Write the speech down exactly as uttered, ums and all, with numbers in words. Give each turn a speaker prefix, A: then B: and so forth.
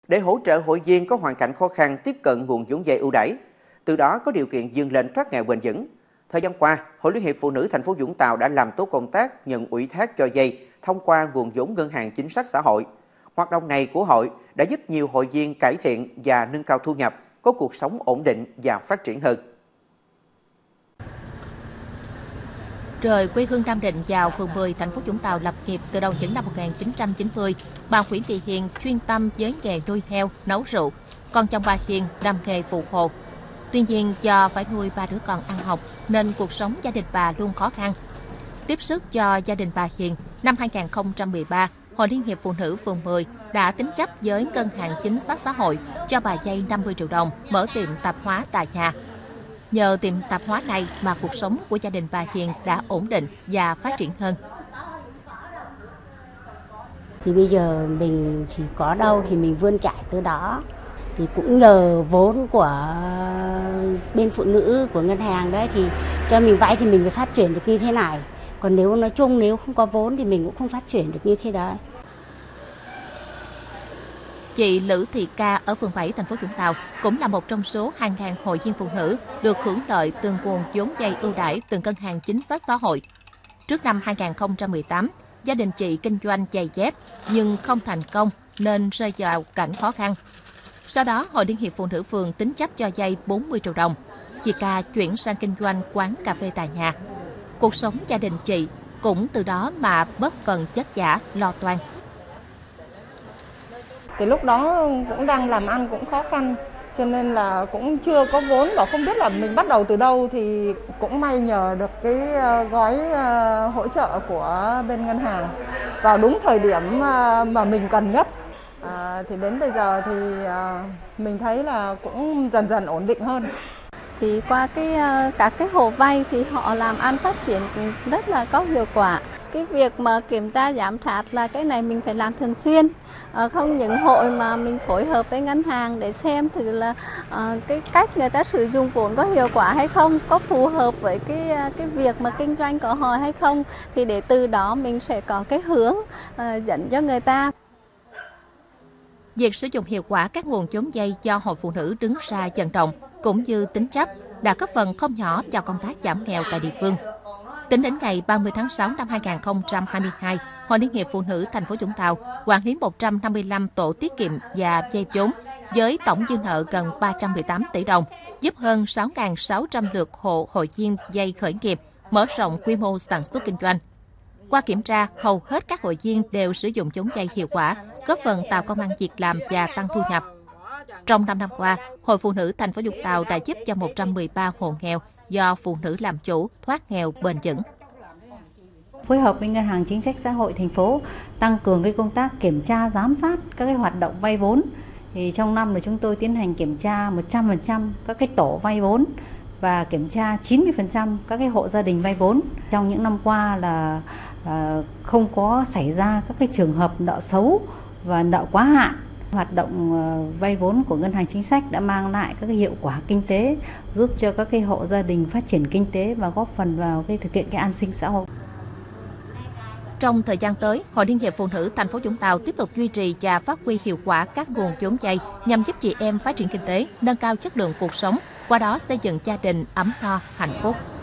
A: để hỗ trợ hội viên có hoàn cảnh khó khăn tiếp cận nguồn vốn vay ưu đãi, từ đó có điều kiện vươn lên thoát nghèo bền vững. Thời gian qua, Hội Liên hiệp Phụ nữ thành phố Vũng Tàu đã làm tốt công tác nhận ủy thác cho vay thông qua nguồn vốn ngân hàng chính sách xã hội. Hoạt động này của hội đã giúp nhiều hội viên cải thiện và nâng cao thu nhập, có cuộc sống ổn định và phát triển hơn.
B: Rời quê hương Nam Định vào phường mười, thành phố Vũng Tàu lập nghiệp từ đầu những năm một nghìn chín trăm chín mươi, bà Nguyễn Thị Hiền chuyên tâm với nghề nuôi heo, nấu rượu. Con chồng bà Hiền làm nghề phụ hồ. Tuy nhiên, do phải nuôi ba đứa con ăn học nên cuộc sống gia đình bà luôn khó khăn. Tiếp sức cho gia đình bà Hiền, năm hai nghìn không trăm mười ba, Hội Liên hiệp Phụ nữ phường mười đã tín chấp với Ngân hàng Chính sách Xã hội cho bà vay năm mươi triệu đồng mở tiệm tạp hóa tại nhà. Nhờ tiệm tạp hóa này mà cuộc sống của gia đình bà Hiền đã ổn định và phát triển hơn.
C: Thì bây giờ mình thì có đâu thì mình vươn trải tới đó. Thì cũng nhờ vốn của bên phụ nữ của ngân hàng đấy thì cho mình vay thì mình phải phát triển được như thế này. Còn nếu nói chung nếu không có vốn thì mình cũng không phát triển được như thế đấy.
B: Chị Lữ Thị Ca ở phường bảy, thành phố Vũng Tàu cũng là một trong số hàng ngàn hội viên phụ nữ được hưởng lợi từ nguồn vốn vay ưu đãi từ Ngân hàng Chính sách Xã hội. Trước năm hai nghìn không trăm mười tám, gia đình chị kinh doanh giày dép nhưng không thành công nên rơi vào cảnh khó khăn. Sau đó, Hội Liên hiệp Phụ nữ phường tín chấp cho vay bốn mươi triệu đồng. Chị Ca chuyển sang kinh doanh quán cà phê tại nhà. Cuộc sống gia đình chị cũng từ đó mà bớt phần vất vả, lo toan.
D: Từ lúc đó cũng đang làm ăn cũng khó khăn, cho nên là cũng chưa có vốn và không biết là mình bắt đầu từ đâu, thì cũng may nhờ được cái gói hỗ trợ của bên ngân hàng vào đúng thời điểm mà mình cần nhất. À, thì đến bây giờ thì à, mình thấy là cũng dần dần ổn định hơn.
E: Thì qua cái các cái hộ vay thì họ làm ăn phát triển rất là có hiệu quả. Cái việc mà kiểm tra giám sát là cái này mình phải làm thường xuyên. À, không những hội mà mình phối hợp với ngân hàng để xem thử là à, cái cách người ta sử dụng vốn có hiệu quả hay không, có phù hợp với cái cái việc mà kinh doanh của họ hay không, thì để từ đó mình sẽ có cái hướng à, dẫn cho người ta.
B: Việc sử dụng hiệu quả các nguồn vốn vay do Hội Phụ nữ đứng ra vận động cũng như tín chấp đã góp phần không nhỏ vào công tác giảm nghèo tại địa phương. Tính đến ngày ba mươi tháng sáu năm hai nghìn không trăm hai mươi hai, Hội Liên hiệp Phụ nữ thành phố Vũng Tàu quản lý một trăm năm mươi lăm tổ tiết kiệm và vay vốn với tổng dư nợ gần ba trăm mười tám tỷ đồng, giúp hơn sáu nghìn sáu trăm lượt hộ hội viên vay khởi nghiệp, mở rộng quy mô sản xuất kinh doanh. Qua kiểm tra, hầu hết các hội viên đều sử dụng vốn vay hiệu quả, góp phần tạo công ăn việc làm và tăng thu nhập. Trong năm năm qua, Hội Phụ nữ thành phố Vũng Tàu đã giúp cho một trăm mười ba hộ nghèo do phụ nữ làm chủ thoát nghèo bền vững.
F: Phối hợp với Ngân hàng Chính sách Xã hội thành phố tăng cường cái công tác kiểm tra giám sát các cái hoạt động vay vốn. Thì trong năm là chúng tôi tiến hành kiểm tra một trăm phần trăm các cái tổ vay vốn và kiểm tra chín mươi phần trăm các cái hộ gia đình vay vốn. Trong những năm qua là à, không có xảy ra các cái trường hợp nợ xấu và nợ quá hạn. Hoạt động vay vốn của Ngân hàng Chính sách đã mang lại các cái hiệu quả kinh tế, giúp cho các cái hộ gia đình phát triển kinh tế và góp phần vào cái thực hiện cái an sinh xã hội.
B: Trong thời gian tới, Hội Liên hiệp Phụ nữ thành phố Vũng Tàu tiếp tục duy trì và phát huy hiệu quả các nguồn vốn vay nhằm giúp chị em phát triển kinh tế, nâng cao chất lượng cuộc sống, qua đó xây dựng gia đình ấm no, hạnh phúc.